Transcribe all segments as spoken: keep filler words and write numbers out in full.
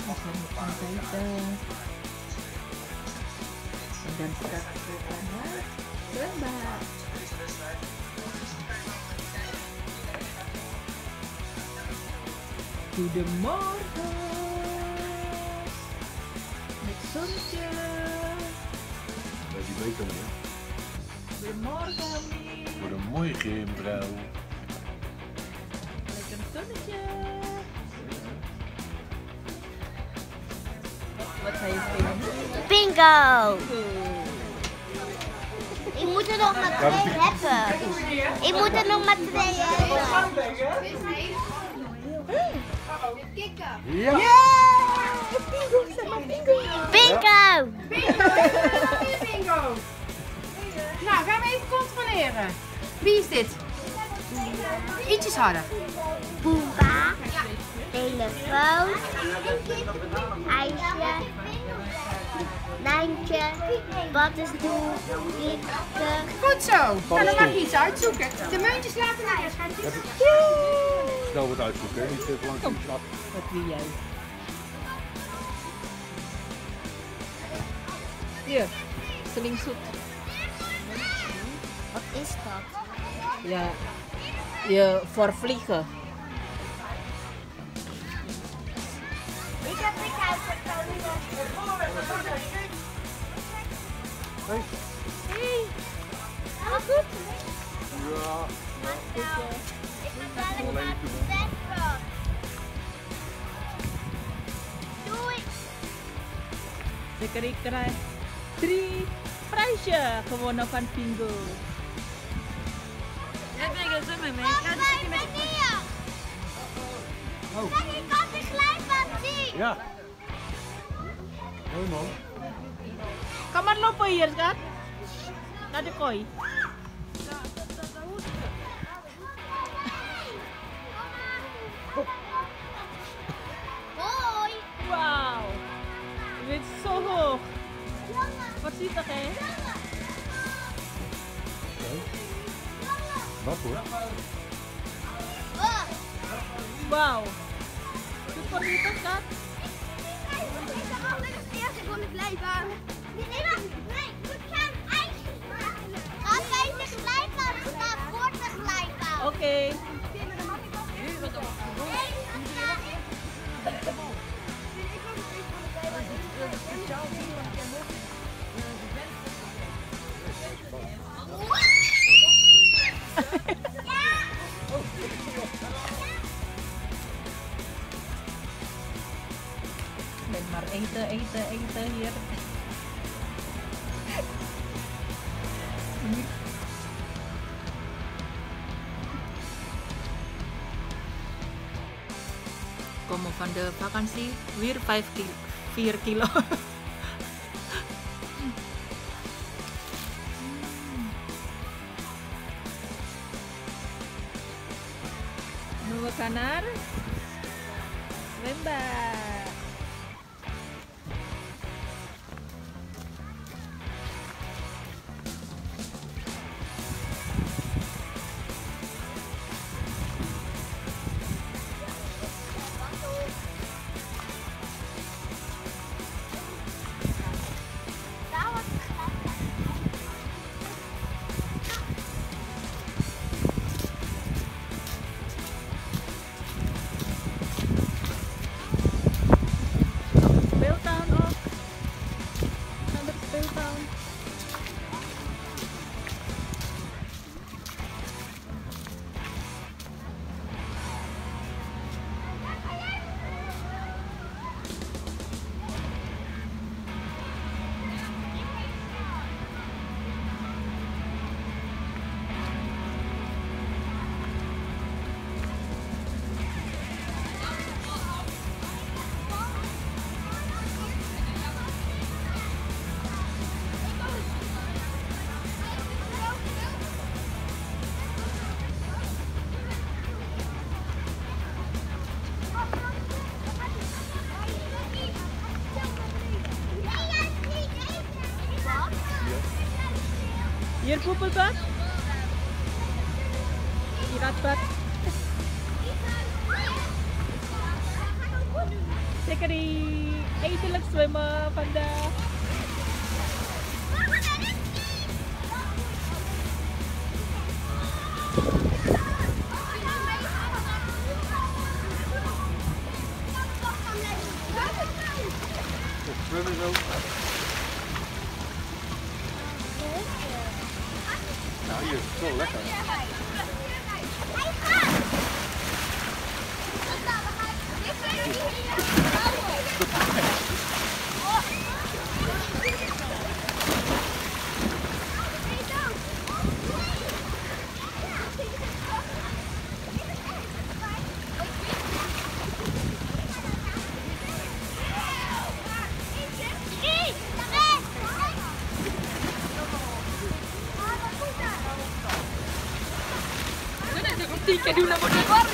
Aan kijken. En dan straks weer naar het zwembad. Goedemorgen. Met zonnetje. Bij die beker meer. Goedemorgen, Mie. Goedemorgen, mevrouw. Lekker zonnetje. Wat ga je spelen? Bingo! Ik moet er nog maar twee hebben. Ik moet er nog maar twee hebben. Ja! Bingo! Bingo! Nou, gaan we even controleren. Wie is dit? Ietsjes harder. Boomba, telefoon, ijsje, lijntje, paddenstoel, liefde. Goed zo. Nou, dan mag je iets uitzoeken. De muntjes laten naar eerst. Snel wat uitzoeken, hè? Niet te lang in slaap. Wat wil jij? Hier, slingzoet. Wat is dat? Ja, je voor vliegen. Ik heb het uitgekozen. Hey. Hey, alles goed? Ja. Ik ben dadelijk naar het zwembad. Doei! Zeker, ik krijg drie prijzen gewonnen van Bingo. Ja, ben ik zo met mij. Papa, ik ben hier! Oh. Kijk, ik kan de glijbaan zien! Ja. Mooi man. Kom maar lopen hier, schat. Naar de kooi. Hoi! Wauw. Je bent zo hoog. Voorzichtig, hè? Wat hoor? Oh, Wauw. Doe voorzichtig, schat. ik ga altijd het eerste van de glijbaan. Nee, wacht. Nee, we gaan ijsjes maken. Ga bij de glijbaan staan voor de glijbaan. Oké. Okay. Ben maar eten, eten, eten hier. Komen van de vakantie weer vijf kilo, vier kilo. Nu we gaan naar zwembad. Hier poepelbad. Piratbad. Zeker die eindelijk zwemmen vandaag. Zwemmen zo. Nou, hier is het zo lekker. Tiga dulu mau keluar.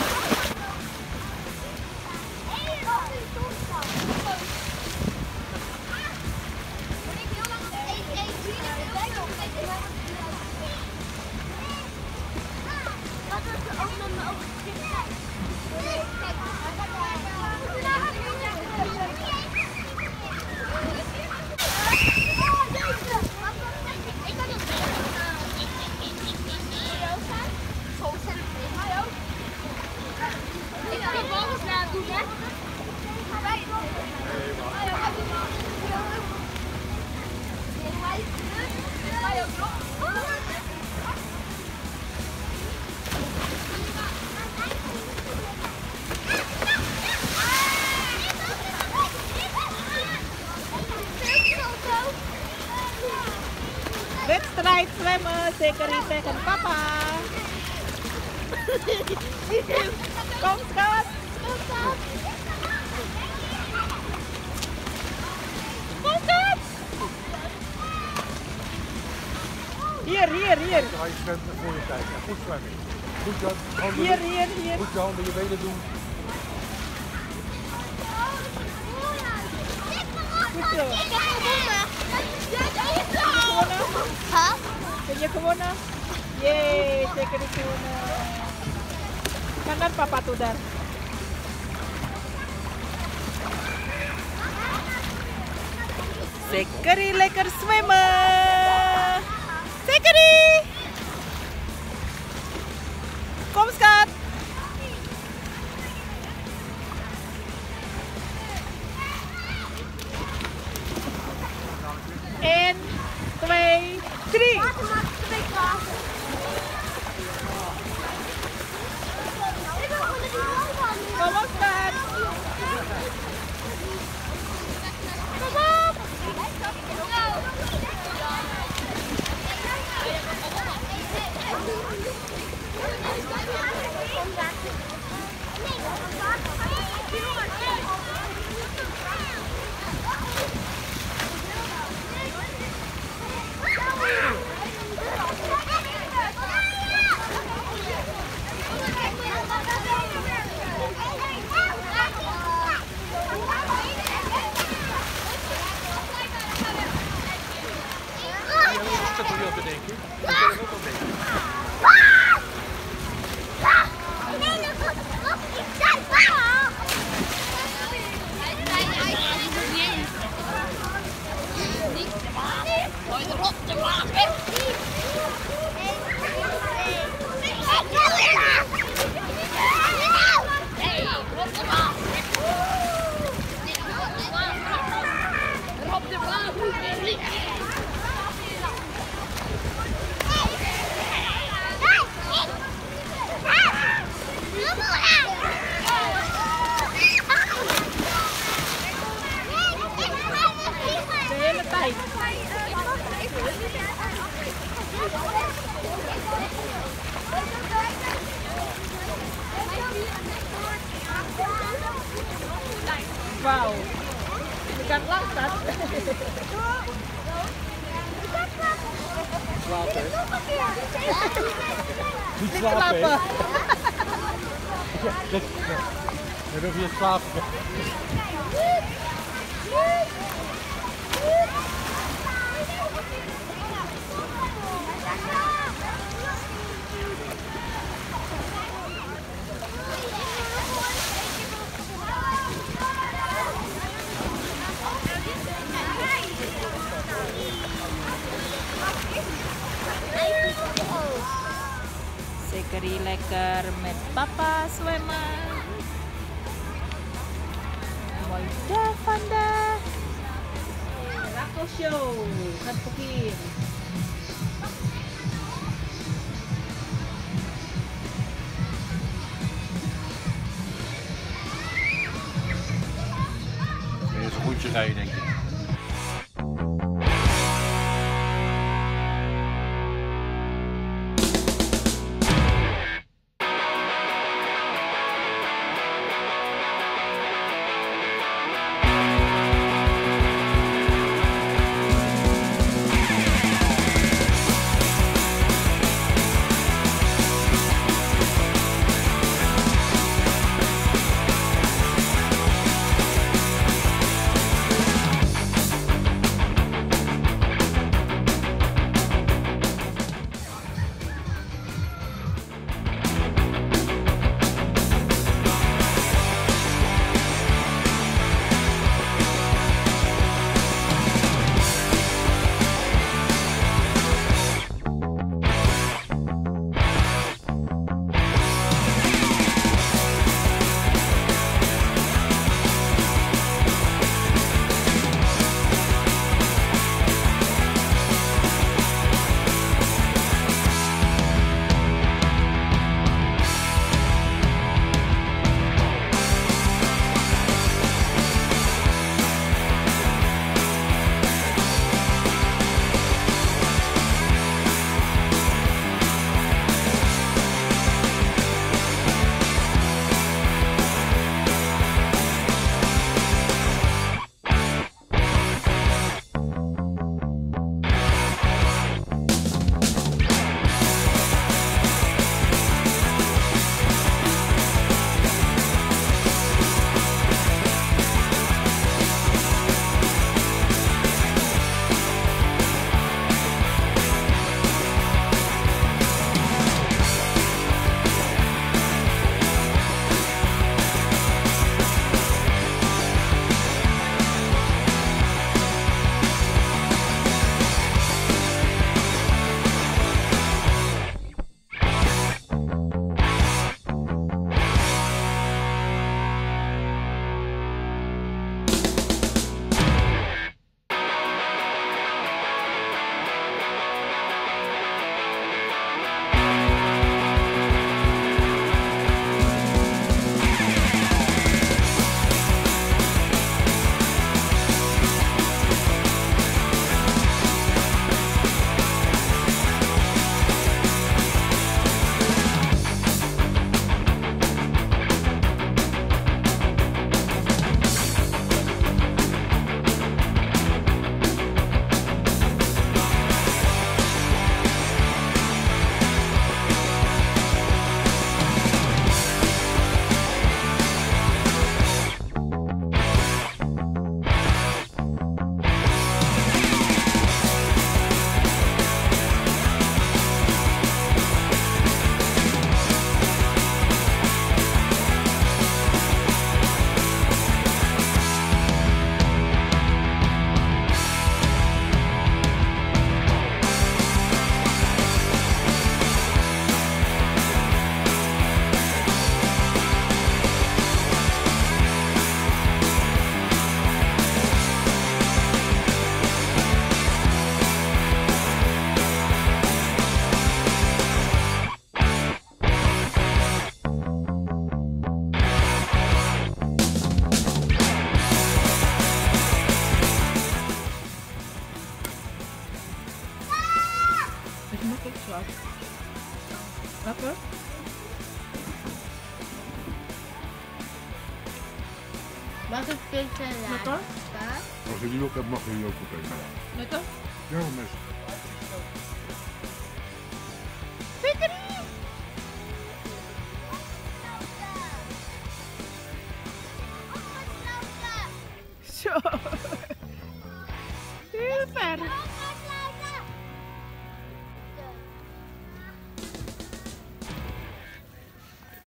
Wedstrijd zwemmen, zeker niet tegen papa. Kom schat. Kom schat. Hier, hier, hier. Dan ga je zwemmen voor je tijd. Ja, goed zwemmen. Goed je handen, Hier, hier, hier. goed je handen, je benen doen. Goed zo. Ik heb gewonnen. Huh? Heb je gewonnen? Yeay, zeker niet gewonnen. Kan dan papa tuh daar. Zekeri lekker zwemmen. Zekeri. Kom schat. één, twee, drie. Kom op, schat. Kom op. Dat doe je op te denken. Dat doe je ook op te denken. De hele tijd. Wauw. Je kan lang staan. Slapen. Niet Niet slapen. slapen. Ja, dat, ja. Dan hoef je slapen. lekker met papa zwemmen. Mooi dag vandaag. Rakelshow, gaat pergi. Eens een rondje rijden, denk ik. Lekker? Mag ik pizza Lekker? laten? Als je die op hebt, mag je die ook opeten. Lekker? Ja, mes. Piekerie! Zo.